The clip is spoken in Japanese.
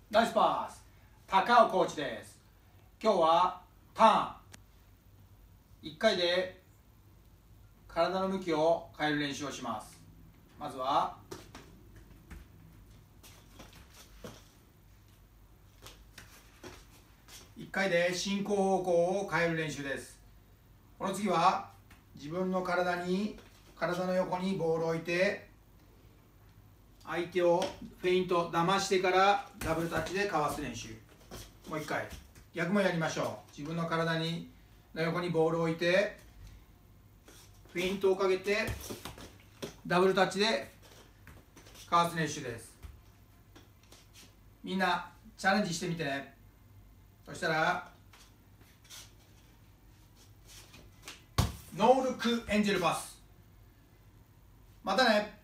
ナイスパス。高尾コーチです。今日はターン1回で体の向きを変える練習をします。まずは1回で進行方向を変える練習です。この次は自分の体の横にボールを置いて、相手をフェイント騙してからダブルタッチでかわす練習。もう一回逆もやりましょう。自分の体の横にボールを置いてフェイントをかけてダブルタッチでかわす練習です。みんなチャレンジしてみてね。そしたらノールックエンジェルパス。またね。